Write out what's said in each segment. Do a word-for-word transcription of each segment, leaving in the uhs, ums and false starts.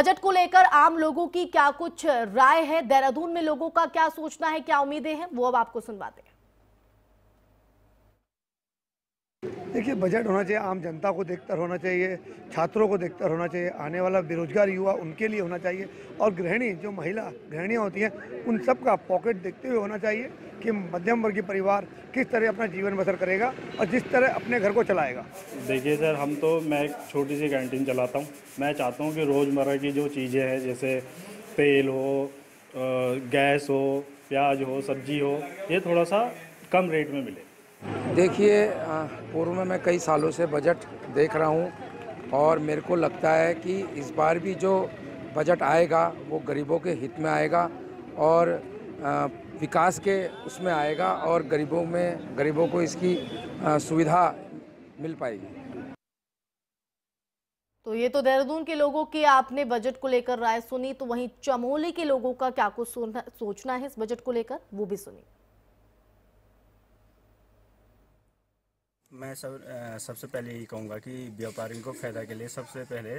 Budget को लेकर आम लोगों की क्या कुछ राय है, देहरादून में लोगों का क्या सोचना है, क्या उम्मीदें हैं, वो अब आपको सुनवाते हैं। देखिए, बजट होना चाहिए आम जनता को देखकर होना चाहिए, छात्रों को देखकर होना चाहिए, आने वाला बेरोजगार युवा उनके लिए होना चाहिए, और गृहिणी जो महिला गृहिणियाँ होती हैं उन सब का पॉकेट देखते हुए होना चाहिए कि मध्यम वर्गीय परिवार किस तरह अपना जीवन बसर करेगा और जिस तरह अपने घर को चलाएगा। देखिए सर, हम तो मैं एक छोटी सी कैंटीन चलाता हूँ। मैं चाहता हूँ कि रोज़मर्रा की जो चीज़ें हैं, जैसे तेल हो, गैस हो, प्याज हो, सब्जी हो, ये थोड़ा सा कम रेट में मिले। देखिए, पूर्व में मैं कई सालों से बजट देख रहा हूँ और मेरे को लगता है कि इस बार भी जो बजट आएगा वो गरीबों के हित में आएगा और विकास के उसमें आएगा और गरीबों में गरीबों को इसकी सुविधा मिल पाएगी। तो ये तो देहरादून के लोगों की आपने बजट को लेकर राय सुनी, तो वहीं चमोली के लोगों का क्या कुछ सोचना है इस बजट को लेकर, वो भी सुनी। मैं सब सबसे पहले यही कहूँगा कि व्यापारियों को फ़ायदा के लिए सबसे पहले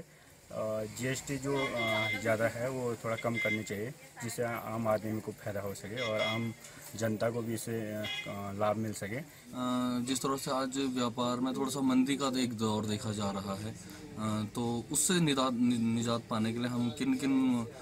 जीएसटी जो ज़्यादा है वो थोड़ा कम करनी चाहिए, जिससे आम आदमी को फ़ायदा हो सके और आम जनता को भी इससे लाभ मिल सके। जिस तरह से आज व्यापार में थोड़ा सा मंदी का एक दौर देखा जा रहा है, तो उससे निजात निजात पाने के लिए हम किन किन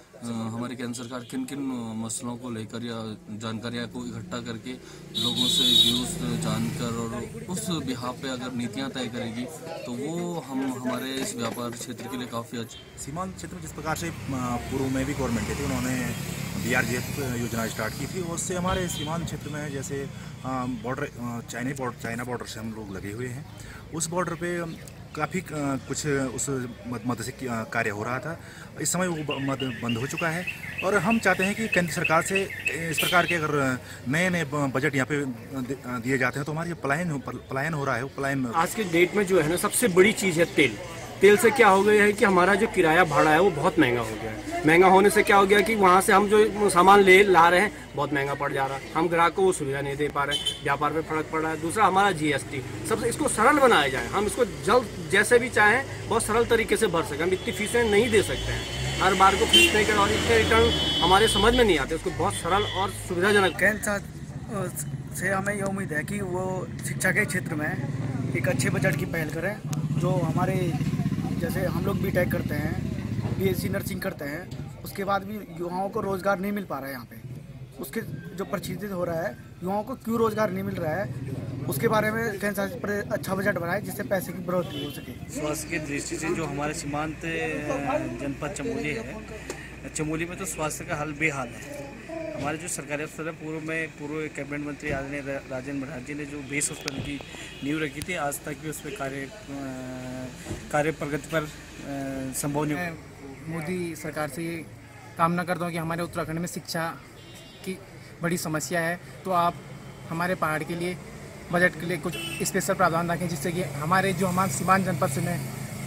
हमारी केंद्र सरकार किन किन मसलों को लेकर या जानकारियाँ को इकट्ठा करके लोगों से व्यूज़ जानकर और उस बिहाफ पे अगर नीतियाँ तय करेगी तो वो हम हमारे इस व्यापार क्षेत्र के लिए काफ़ी अच्छा। सीमांत क्षेत्र में जिस प्रकार से पूर्व में भी गवर्नमेंट की थी, उन्होंने बी आर जी एफ योजना स्टार्ट की थी, उससे हमारे सीमांत क्षेत्र में जैसे border China border China border से हम लोग लगे हुए हैं, उस बॉर्डर पे काफ़ी कुछ उस मद से कार्य हो रहा था। इस समय वो मद बंद हो चुका है और हम चाहते हैं कि केंद्र सरकार से इस प्रकार के अगर नए नए बजट यहाँ पे दिए जाते हैं तो हमारी पलायन पलायन हो रहा है वो पलायन। आज के डेट में जो है ना, सबसे बड़ी चीज़ है तेल। तेल से क्या हो गया है कि हमारा जो किराया भाड़ा है वो बहुत महंगा हो गया है। महंगा होने से क्या हो गया कि वहाँ से हम जो सामान ले ला रहे हैं बहुत महंगा पड़ जा रहा है, हम ग्राहक को वो सुविधा नहीं दे पा रहे हैं, व्यापार पे फर्क पड़ रहा है। दूसरा हमारा जीएसटी, सबसे इसको सरल बनाया जाए, हम इसको जल्द जैसे भी चाहें बहुत सरल तरीके से भर सकें। हम इतनी फीसें नहीं दे सकते हैं, हर बार को फीस नहीं कर और इतने रिटर्न हमारे समझ में नहीं आते, उसको बहुत सरल और सुविधाजनक। केंद्र से हमें ये उम्मीद है कि वो शिक्षा के क्षेत्र में एक अच्छे बजट की पहल करें। जो हमारे जैसे हम लोग बी टेक करते हैं, बी एस सी नर्सिंग करते हैं, उसके बाद भी युवाओं को रोज़गार नहीं मिल पा रहा है यहाँ पे, उसके जो प्रचित हो रहा है युवाओं को क्यों रोज़गार नहीं मिल रहा है, उसके बारे में केंद्र सरकार पर अच्छा बजट बनाए जिससे पैसे की बढ़ोतरी हो सके। स्वास्थ्य की दृष्टि से जो हमारे सीमांत जनपद चमोली है, चमोली में तो स्वास्थ्य का हाल बेहाल है। हमारे जो सरकारी अफसर है, पूर्व में पूर्व कैबिनेट मंत्री आदरणीय राजेंद्र बनर्जी ने जो बेस हॉस्पिटल की नींव रखी थी, आज तक भी उस पर कार्य कार्य प्रगति पर संभव नहीं। मोदी सरकार से ये कामना करता हूँ कि हमारे उत्तराखंड में शिक्षा की बड़ी समस्या है, तो आप हमारे पहाड़ के लिए बजट के लिए कुछ स्पेशल प्रावधान रखें, जिससे कि हमारे जो हमारे सीमांत जनपद से मैं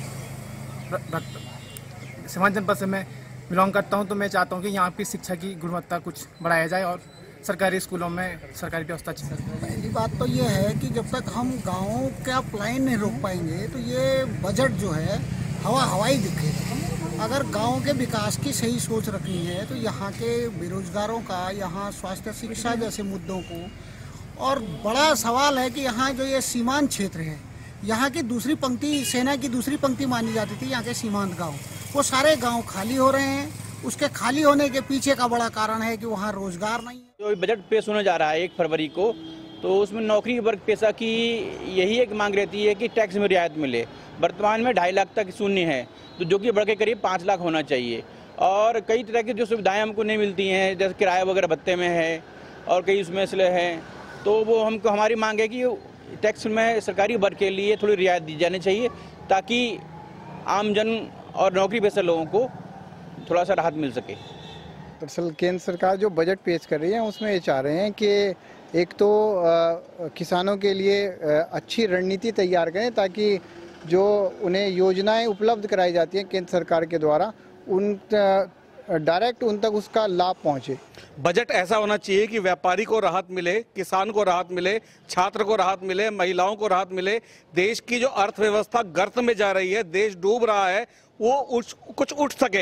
सीमांत जनपद से मैं बिलोंग करता हूं, तो मैं चाहता हूं कि यहाँ की शिक्षा की गुणवत्ता कुछ बढ़ाया जाए और सरकारी स्कूलों में सरकारी व्यवस्था अच्छी। पहली बात तो ये है कि जब तक हम गाँव का पलायन नहीं रोक पाएंगे तो ये बजट जो है हवा हवाई दिखेगा। अगर गांव के विकास की सही सोच रखनी है तो यहाँ के बेरोजगारों का, यहाँ स्वास्थ्य शिक्षा जैसे मुद्दों को, और बड़ा सवाल है कि यहाँ जो ये सीमांत क्षेत्र है, यहाँ की दूसरी पंक्ति, सेना की दूसरी पंक्ति मानी जाती थी यहाँ के सीमांत गांव, वो सारे गांव खाली हो रहे हैं। उसके खाली होने के पीछे का बड़ा कारण है कि वहाँ रोजगार नहीं है। जो बजट पेश होने जा रहा है एक फरवरी को, तो उसमें नौकरी वर्ग पेशा की यही एक मांग रहती है कि टैक्स में रियायत मिले। वर्तमान में ढाई लाख तक शून्य है, तो जो कि बढ़ के करीब पाँच लाख होना चाहिए। और कई तरह की जो सुविधाएं हमको नहीं मिलती हैं, जैसे किराया वगैरह भत्ते में है और कई उसमें इसलिए है, तो वो हमको हमारी मांग है कि टैक्स में सरकारी वर्ग के लिए थोड़ी रियायत दी जानी चाहिए, ताकि आमजन और नौकरी पेशा लोगों को थोड़ा सा राहत मिल सके। दरअसल केंद्र सरकार जो बजट पेश कर रही है उसमें ये चाह रहे हैं कि एक तो आ, किसानों के लिए आ, अच्छी रणनीति तैयार करें, ताकि जो उन्हें योजनाएं उपलब्ध कराई जाती हैं केंद्र सरकार के द्वारा उन डायरेक्ट उन तक उसका लाभ पहुंचे। बजट ऐसा होना चाहिए कि व्यापारी को राहत मिले, किसान को राहत मिले, छात्र को राहत मिले, महिलाओं को राहत मिले। देश की जो अर्थव्यवस्था गर्त में जा रही है, देश डूब रहा है, वो उठ, कुछ उठ सके।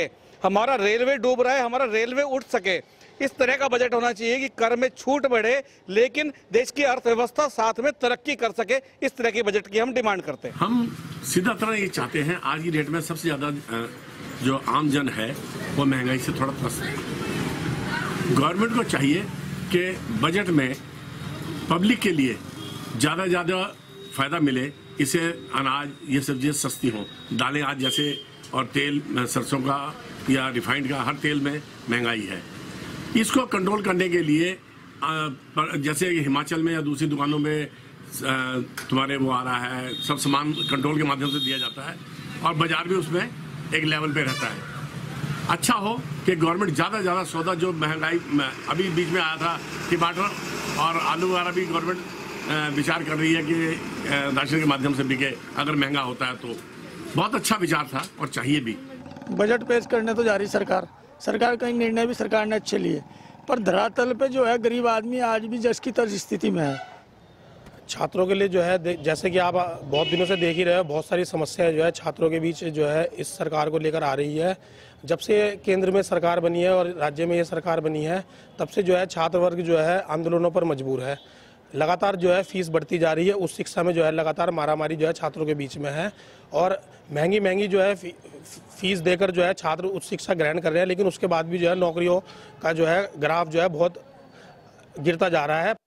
हमारा रेलवे डूब रहा है, हमारा रेलवे उठ सके। इस तरह का बजट होना चाहिए कि कर में छूट बढ़े लेकिन देश की अर्थव्यवस्था साथ में तरक्की कर सके। इस तरह के बजट की हम डिमांड करते हैं। हम सीधा तरह ये चाहते हैं, आज की डेट में सबसे ज्यादा जो आम जन है वो महंगाई से थोड़ा त्रस्त है। गवर्नमेंट को चाहिए कि बजट में पब्लिक के लिए ज़्यादा ज़्यादा फायदा मिले, इसे अनाज ये सब्जियाँ सस्ती हों, दालें आज जैसे और तेल सरसों का या रिफाइंड का हर तेल में महंगाई है। इसको कंट्रोल करने के लिए जैसे हिमाचल में या दूसरी दुकानों में तुम्हारे वो आ रहा है, सब सामान कंट्रोल के माध्यम से दिया जाता है और बाजार भी उसमें एक लेवल पे रहता है। अच्छा हो कि गवर्नमेंट ज़्यादा से ज़्यादा सौदा, जो महंगाई अभी बीच में आया था टमाटर और आलू वगैरह भी गवर्नमेंट विचार कर रही है कि राशन के माध्यम से बिके अगर महंगा होता है तो। बहुत अच्छा विचार था और चाहिए भी। बजट पेश करने तो जा रही सरकार सरकार कई निर्णय भी सरकार ने अच्छे लिए, पर धरातल पे जो है गरीब आदमी आज भी जस की तर्ज स्थिति में है। छात्रों के लिए जो है, जैसे कि आप बहुत दिनों से देख ही रहे हो, बहुत सारी समस्याएं जो है छात्रों के बीच जो है इस सरकार को लेकर आ रही है। जब से केंद्र में सरकार बनी है और राज्य में ये सरकार बनी है, तब से जो है छात्र वर्ग जो है आंदोलनों पर मजबूर है। लगातार जो है फीस बढ़ती जा रही है, उस शिक्षा में जो है लगातार मारामारी जो है छात्रों के बीच में है और महंगी महंगी जो है फी, फीस देकर जो है छात्र उच्च शिक्षा ग्रहण कर रहे हैं, लेकिन उसके बाद भी जो है नौकरियों का जो है ग्राफ जो है बहुत गिरता जा रहा है।